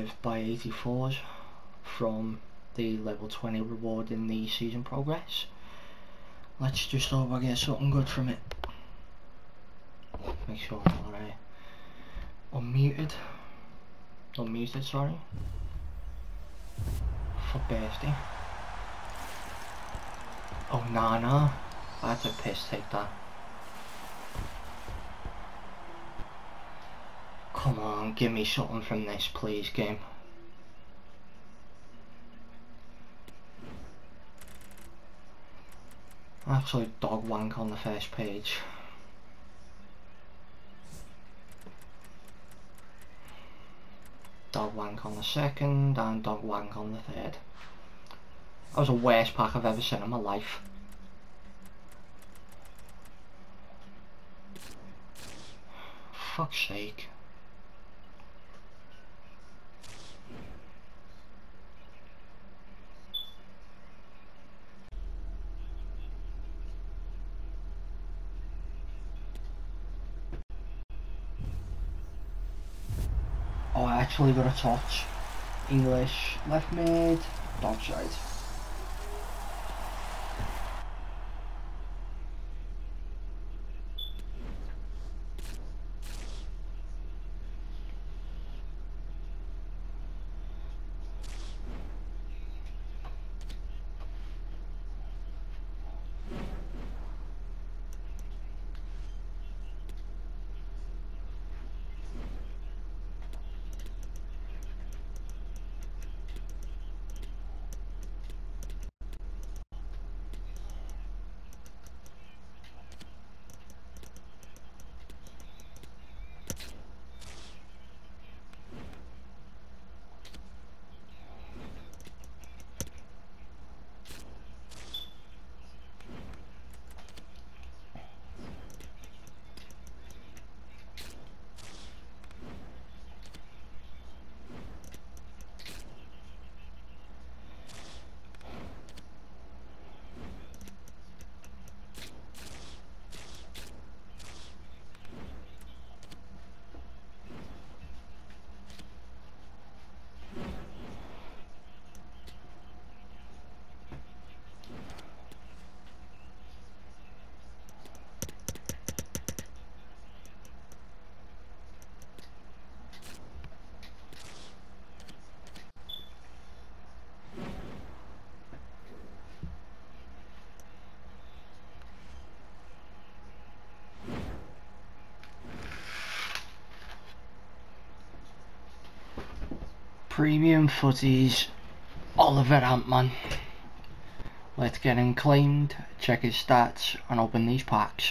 by 84s from the level 20 reward in the season progress. Let's just hope I get something good from it. Make sure I'm not unmuted, sorry, for bursting. Oh nah, that's a piss take that. Come on, give me something from this please, game. Absolute dog wank on the first page. Dog wank on the second, and dog wank on the third. That was the worst pack I've ever seen in my life. Fuck's sake. Oh, I actually got a touch. English, left mid, dog side. Premium Futties, Oliver Antman. Let's get him claimed, check his stats, and open these packs.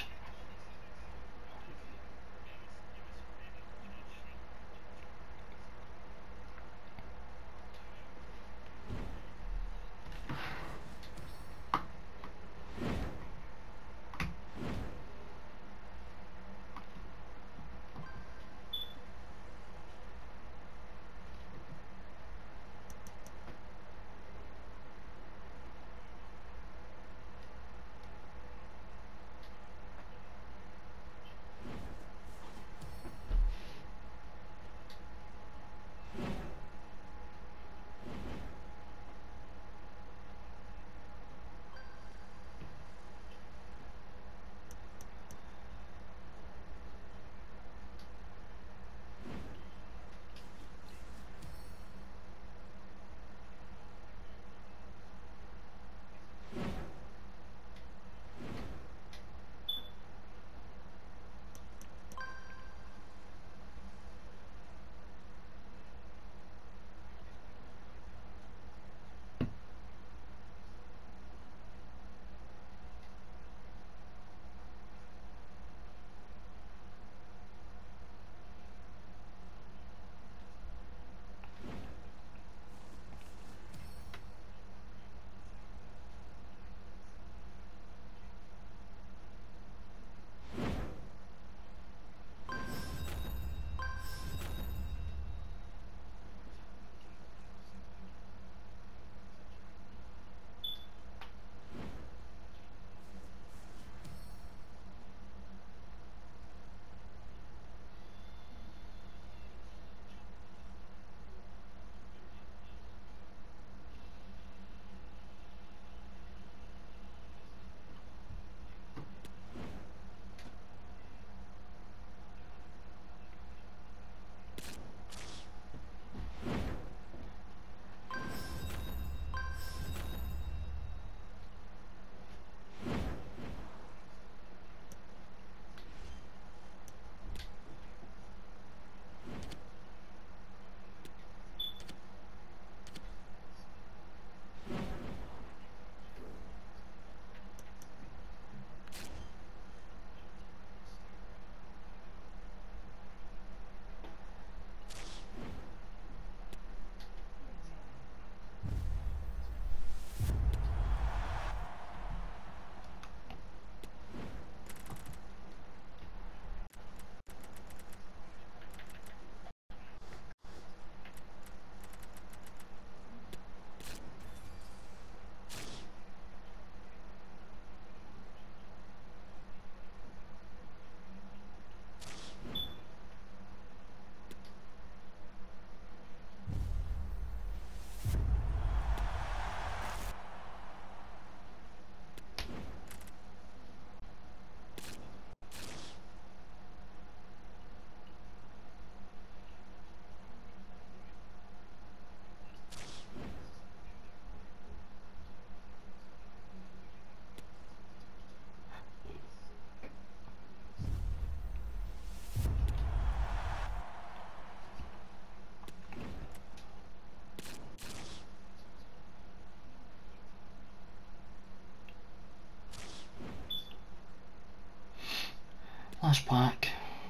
last pack.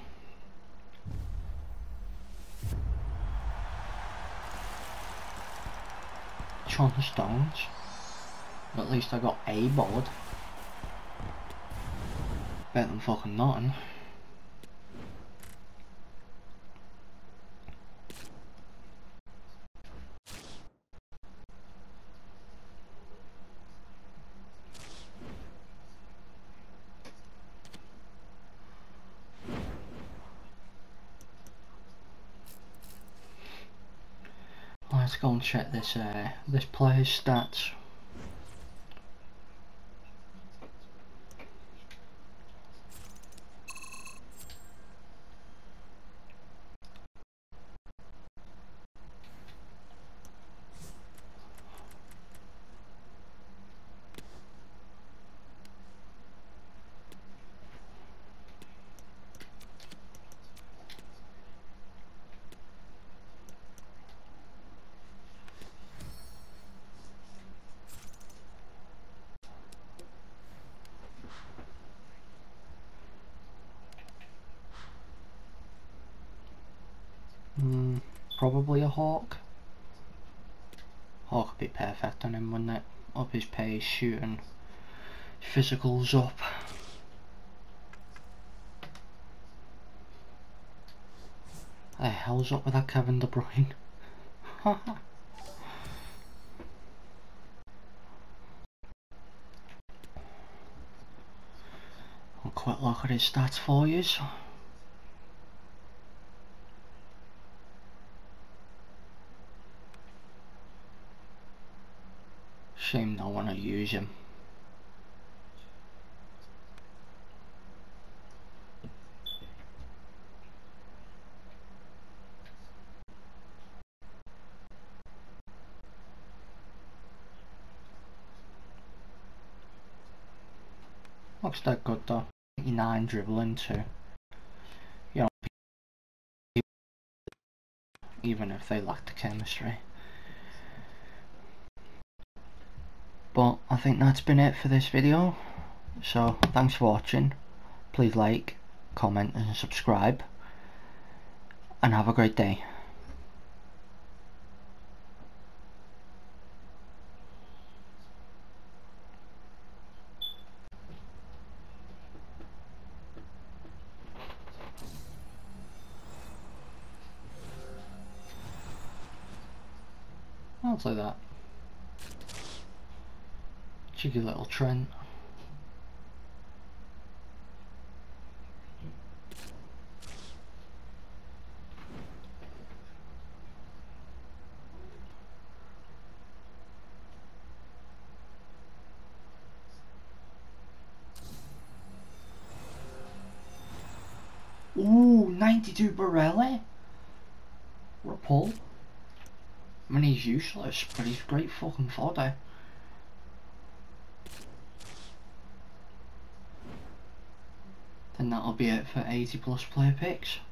John Stones. At least I got a board. Better than fucking nothing. Let's go and check this this player's stats. Probably a Hawk. Hawk would be perfect on him, wouldn't it? Up his pace, shooting, physicals up. The hell's up with that Kevin De Bruyne? I'll quick look at his stats for you. Shame no one will use him. Looks that good though. 89 dribbling too. You know, even if they lack the chemistry. But I think that's been it for this video. So thanks for watching. Please like, comment and subscribe. And have a great day. I'll say that. Cheeky little Trent. Ooh, 92 Borelli. What a pull. I mean, he's useless, but he's great fucking fodder. Then that'll be it for 80+ player picks.